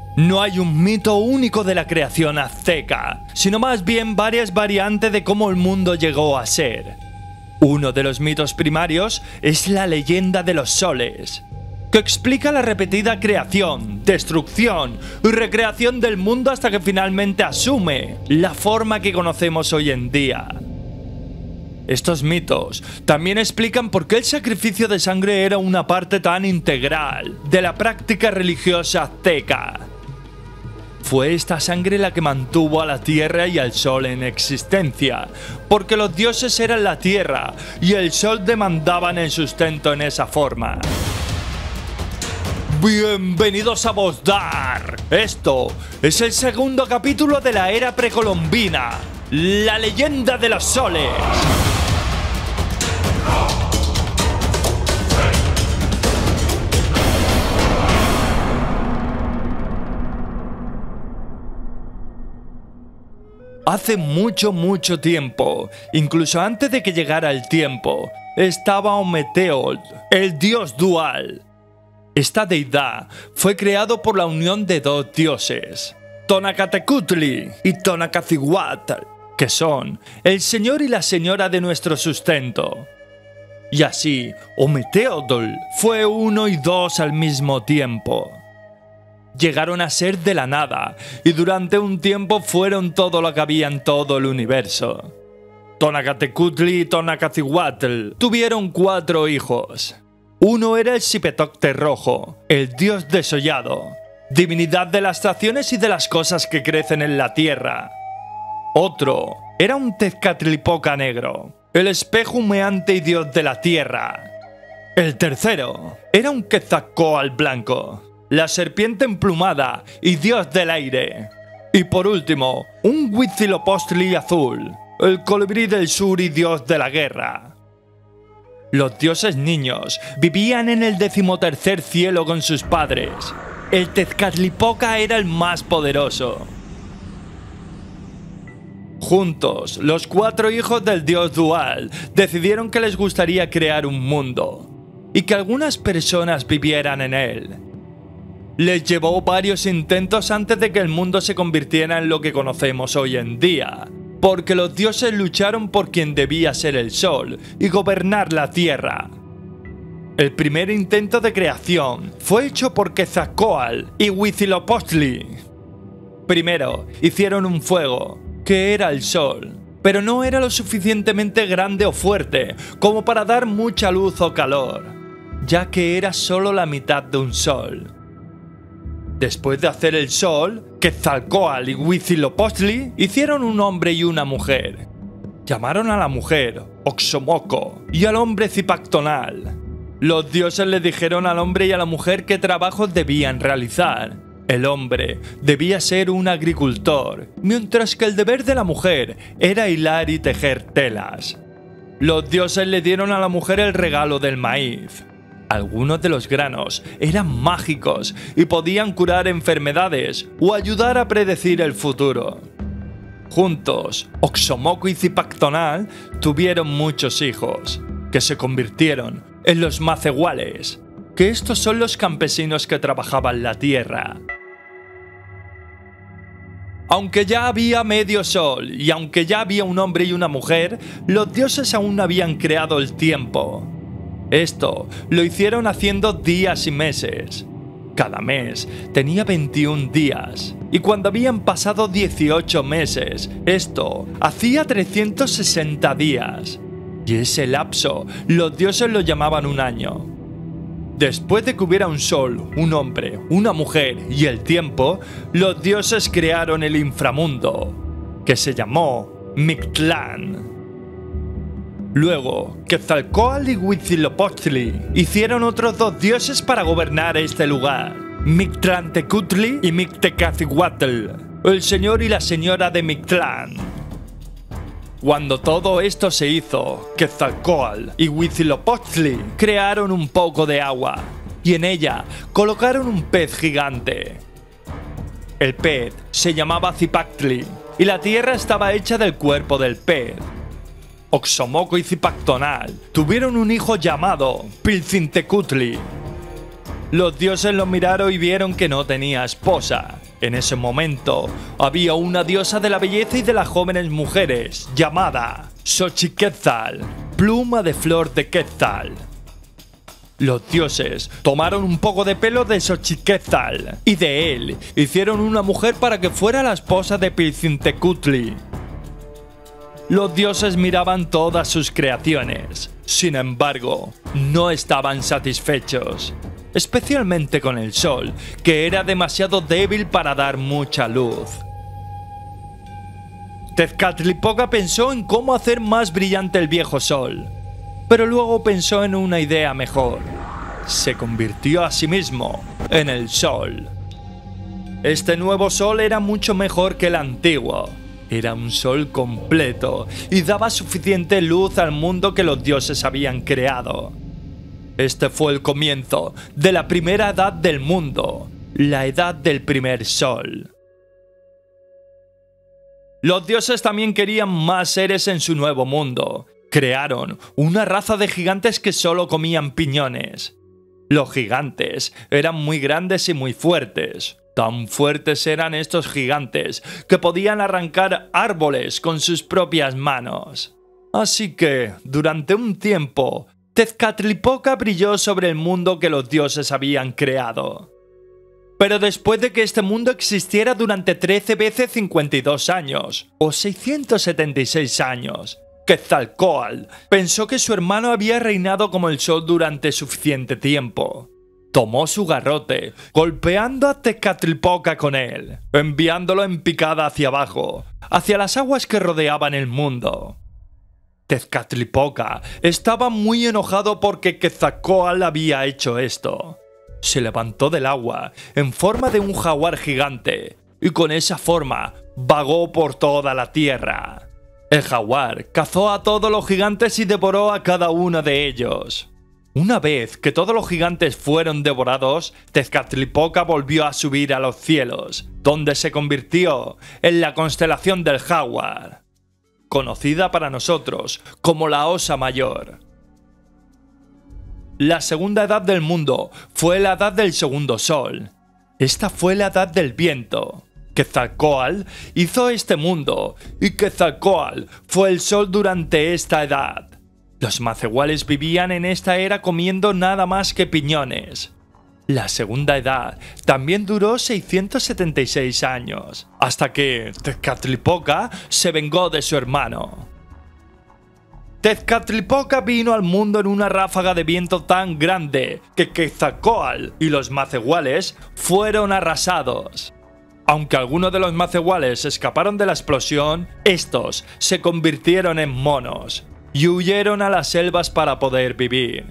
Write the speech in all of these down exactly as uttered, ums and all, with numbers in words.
No hay un mito único de la creación azteca, sino más bien varias variantes de cómo el mundo llegó a ser. Uno de los mitos primarios es la leyenda de los soles, que explica la repetida creación, destrucción y recreación del mundo hasta que finalmente asume la forma que conocemos hoy en día. Estos mitos también explican por qué el sacrificio de sangre era una parte tan integral de la práctica religiosa azteca. Fue esta sangre la que mantuvo a la tierra y al sol en existencia, porque los dioses eran la tierra y el sol demandaban el sustento en esa forma. Bienvenidos a Vozdar. Esto es el segundo capítulo de la era precolombina, la leyenda de los soles. Hace mucho, mucho tiempo, incluso antes de que llegara el tiempo, estaba Ometeotl, el dios dual. Esta deidad fue creado por la unión de dos dioses, Tonacatecutli y Tonacacihuatl, que son el señor y la señora de nuestro sustento. Y así, Ometeotl fue uno y dos al mismo tiempo. Llegaron a ser de la nada, y durante un tiempo fueron todo lo que había en todo el universo. Tonacatecutli y Tonacacihuatl tuvieron cuatro hijos. Uno era el Xipetocte rojo, el dios desollado, divinidad de las estaciones y de las cosas que crecen en la tierra. Otro era un Tezcatlipoca negro, el espejo humeante y dios de la tierra. El tercero era un Quetzalcóatl blanco, la serpiente emplumada y dios del aire. Y por último, un Huitzilopochtli azul, el colibrí del sur y dios de la guerra. Los dioses niños vivían en el decimotercer cielo con sus padres. El Tezcatlipoca era el más poderoso. Juntos, los cuatro hijos del dios dual decidieron que les gustaría crear un mundo y que algunas personas vivieran en él. Les llevó varios intentos antes de que el mundo se convirtiera en lo que conocemos hoy en día, porque los dioses lucharon por quien debía ser el sol y gobernar la tierra. El primer intento de creación fue hecho por Quetzalcóatl y Huitzilopochtli. Primero, hicieron un fuego, que era el sol, pero no era lo suficientemente grande o fuerte como para dar mucha luz o calor, ya que era solo la mitad de un sol. Después de hacer el sol, Quetzalcóatl y Huitzilopochtli hicieron un hombre y una mujer. Llamaron a la mujer Oxomoco y al hombre Zipactonal. Los dioses le dijeron al hombre y a la mujer qué trabajos debían realizar. El hombre debía ser un agricultor, mientras que el deber de la mujer era hilar y tejer telas. Los dioses le dieron a la mujer el regalo del maíz. Algunos de los granos eran mágicos y podían curar enfermedades o ayudar a predecir el futuro. Juntos, Oxomoco y Zipactonal tuvieron muchos hijos, que se convirtieron en los Macehuales, que estos son los campesinos que trabajaban la tierra. Aunque ya había medio sol y aunque ya había un hombre y una mujer, los dioses aún no habían creado el tiempo. Esto lo hicieron haciendo días y meses. Cada mes tenía veintiún días, y cuando habían pasado dieciocho meses, esto hacía trescientos sesenta días. Y ese lapso los dioses lo llamaban un año. Después de que hubiera un sol, un hombre, una mujer y el tiempo, los dioses crearon el inframundo, que se llamó Mictlán. Luego, Quetzalcóatl y Huitzilopochtli hicieron otros dos dioses para gobernar este lugar, Mictlantecutli y Mictecacihuatl, el señor y la señora de Mictlán. Cuando todo esto se hizo, Quetzalcóatl y Huitzilopochtli crearon un poco de agua, y en ella colocaron un pez gigante. El pez se llamaba Zipactli, y la tierra estaba hecha del cuerpo del pez. Oxomoco y Zipactonal tuvieron un hijo llamado Pilcintecutli. Los dioses lo miraron y vieron que no tenía esposa, En ese momento, había una diosa de la belleza y de las jóvenes mujeres, llamada Xochiquetzal, pluma de flor de Quetzal. Los dioses tomaron un poco de pelo de Xochiquetzal y de él hicieron una mujer para que fuera la esposa de Pilcintecutli. Los dioses miraban todas sus creaciones, sin embargo, no estaban satisfechos. Especialmente con el sol, que era demasiado débil para dar mucha luz. Tezcatlipoca pensó en cómo hacer más brillante el viejo sol, pero luego pensó en una idea mejor. Se convirtió a sí mismo en el sol. Este nuevo sol era mucho mejor que el antiguo. Era un sol completo y daba suficiente luz al mundo que los dioses habían creado. Este fue el comienzo de la primera edad del mundo, la edad del primer sol. Los dioses también querían más seres en su nuevo mundo. Crearon una raza de gigantes que solo comían piñones. Los gigantes eran muy grandes y muy fuertes. Tan fuertes eran estos gigantes que podían arrancar árboles con sus propias manos. Así que, durante un tiempo, Tezcatlipoca brilló sobre el mundo que los dioses habían creado. Pero después de que este mundo existiera durante trece veces cincuenta y dos años, o seiscientos setenta y seis años, Quetzalcóatl pensó que su hermano había reinado como el sol durante suficiente tiempo. Tomó su garrote, golpeando a Tezcatlipoca con él, enviándolo en picada hacia abajo, hacia las aguas que rodeaban el mundo. Tezcatlipoca estaba muy enojado porque Quetzalcóatl había hecho esto. Se levantó del agua en forma de un jaguar gigante y con esa forma vagó por toda la tierra. El jaguar cazó a todos los gigantes y devoró a cada uno de ellos. Una vez que todos los gigantes fueron devorados, Tezcatlipoca volvió a subir a los cielos, donde se convirtió en la constelación del jaguar, conocida para nosotros como la Osa Mayor. La segunda edad del mundo fue la edad del segundo sol. Esta fue la edad del viento. Quetzalcóatl hizo este mundo y Quetzalcóatl fue el sol durante esta edad. Los macehuales vivían en esta era comiendo nada más que piñones. La segunda edad también duró seiscientos setenta y seis años, hasta que Tezcatlipoca se vengó de su hermano. Tezcatlipoca vino al mundo en una ráfaga de viento tan grande que Quetzalcóatl y los macehuales fueron arrasados. Aunque algunos de los macehuales escaparon de la explosión, estos se convirtieron en monos y huyeron a las selvas para poder vivir.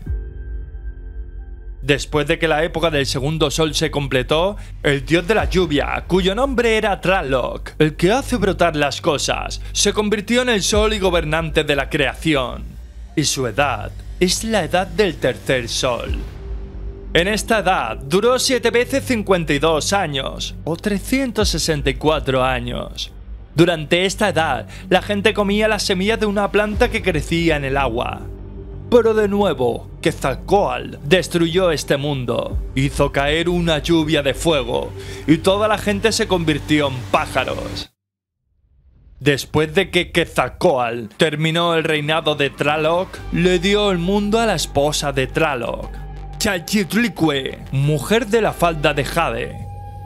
Después de que la época del segundo sol se completó, el dios de la lluvia, cuyo nombre era Tlaloc, el que hace brotar las cosas, se convirtió en el sol y gobernante de la creación. Y su edad es la edad del tercer sol. En esta edad duró siete veces cincuenta y dos años, o trescientos sesenta y cuatro años. Durante esta edad, la gente comía las semillas de una planta que crecía en el agua. Pero de nuevo, Quetzalcóatl destruyó este mundo, hizo caer una lluvia de fuego, y toda la gente se convirtió en pájaros. Después de que Quetzalcóatl terminó el reinado de Tlaloc, le dio el mundo a la esposa de Tlaloc, Chalchitlicue, mujer de la falda de jade.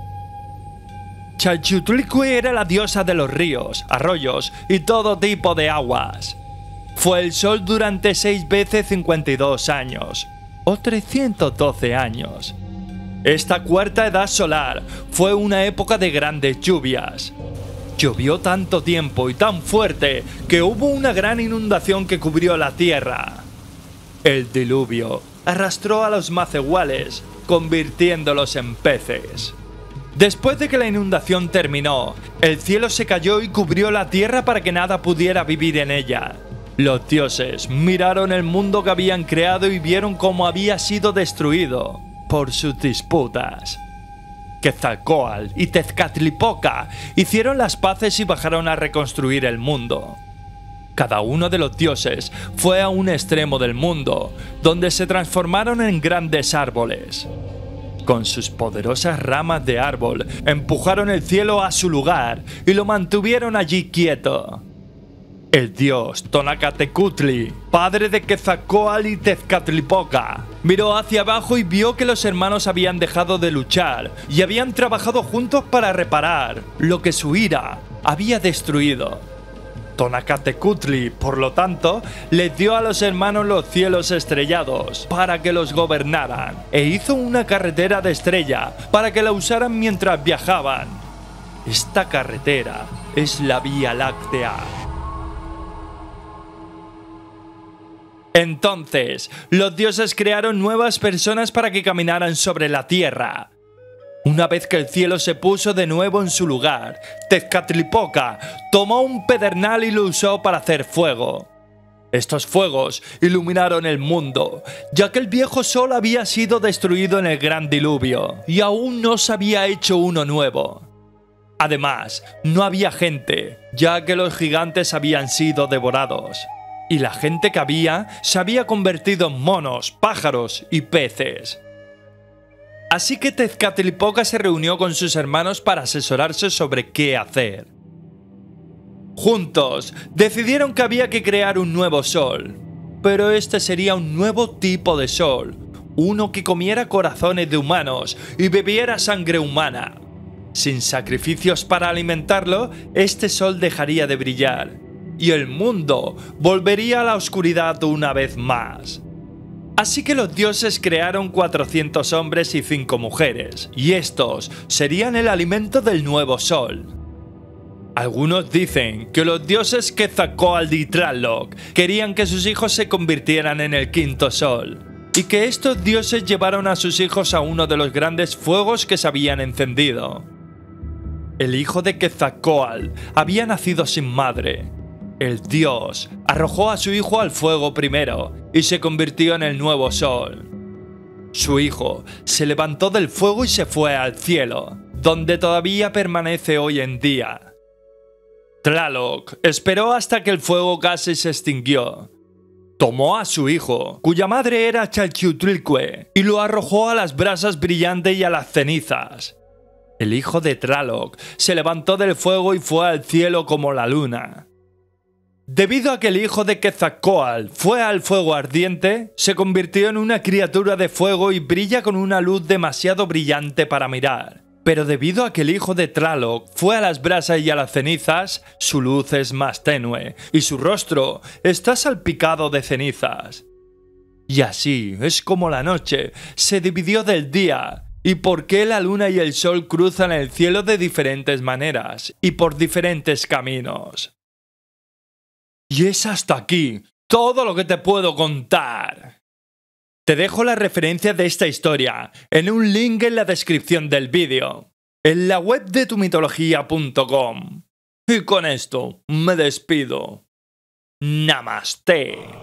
Chalchitlicue era la diosa de los ríos, arroyos y todo tipo de aguas. Fue el sol durante seis veces cincuenta y dos años, o trescientos doce años. Esta cuarta edad solar fue una época de grandes lluvias. Llovió tanto tiempo y tan fuerte que hubo una gran inundación que cubrió la tierra. El diluvio arrastró a los macehuales, convirtiéndolos en peces. Después de que la inundación terminó, el cielo se cayó y cubrió la tierra para que nada pudiera vivir en ella. Los dioses miraron el mundo que habían creado y vieron cómo había sido destruido por sus disputas. Quetzalcóatl y Tezcatlipoca hicieron las paces y bajaron a reconstruir el mundo. Cada uno de los dioses fue a un extremo del mundo, donde se transformaron en grandes árboles. Con sus poderosas ramas de árbol, empujaron el cielo a su lugar y lo mantuvieron allí quieto. El dios Tonacatecutli, padre de Quetzalcóatl y Tezcatlipoca, miró hacia abajo y vio que los hermanos habían dejado de luchar y habían trabajado juntos para reparar lo que su ira había destruido. Tonacatecutli, por lo tanto, les dio a los hermanos los cielos estrellados para que los gobernaran e hizo una carretera de estrella para que la usaran mientras viajaban. Esta carretera es la Vía Láctea. Entonces, los dioses crearon nuevas personas para que caminaran sobre la tierra. Una vez que el cielo se puso de nuevo en su lugar, Tezcatlipoca tomó un pedernal y lo usó para hacer fuego. Estos fuegos iluminaron el mundo, ya que el viejo sol había sido destruido en el gran diluvio y aún no se había hecho uno nuevo. Además, no había gente, ya que los gigantes habían sido devorados. Y la gente que había se había convertido en monos, pájaros y peces. Así que Tezcatlipoca se reunió con sus hermanos para asesorarse sobre qué hacer. Juntos, decidieron que había que crear un nuevo sol. Pero este sería un nuevo tipo de sol, uno que comiera corazones de humanos y bebiera sangre humana. Sin sacrificios para alimentarlo, este sol dejaría de brillar. Y el mundo volvería a la oscuridad una vez más. Así que los dioses crearon cuatrocientos hombres y cinco mujeres, y estos serían el alimento del nuevo sol. Algunos dicen que los dioses Quetzalcóatl y Tlaloc querían que sus hijos se convirtieran en el quinto sol, y que estos dioses llevaron a sus hijos a uno de los grandes fuegos que se habían encendido. El hijo de Quetzalcóatl había nacido sin madre. El dios arrojó a su hijo al fuego primero y se convirtió en el nuevo sol. Su hijo se levantó del fuego y se fue al cielo, donde todavía permanece hoy en día. Tlaloc esperó hasta que el fuego casi se extinguió. Tomó a su hijo, cuya madre era Chalchiutlilque, y lo arrojó a las brasas brillantes y a las cenizas. El hijo de Tlaloc se levantó del fuego y fue al cielo como la luna. Debido a que el hijo de Quetzalcóatl fue al fuego ardiente, se convirtió en una criatura de fuego y brilla con una luz demasiado brillante para mirar. Pero debido a que el hijo de Tlaloc fue a las brasas y a las cenizas, su luz es más tenue y su rostro está salpicado de cenizas. Y así es como la noche se dividió del día, y por qué la luna y el sol cruzan el cielo de diferentes maneras y por diferentes caminos. Y es hasta aquí todo lo que te puedo contar. Te dejo la referencia de esta historia en un link en la descripción del vídeo, en la web de tu mitología punto com. Y con esto me despido. Namaste.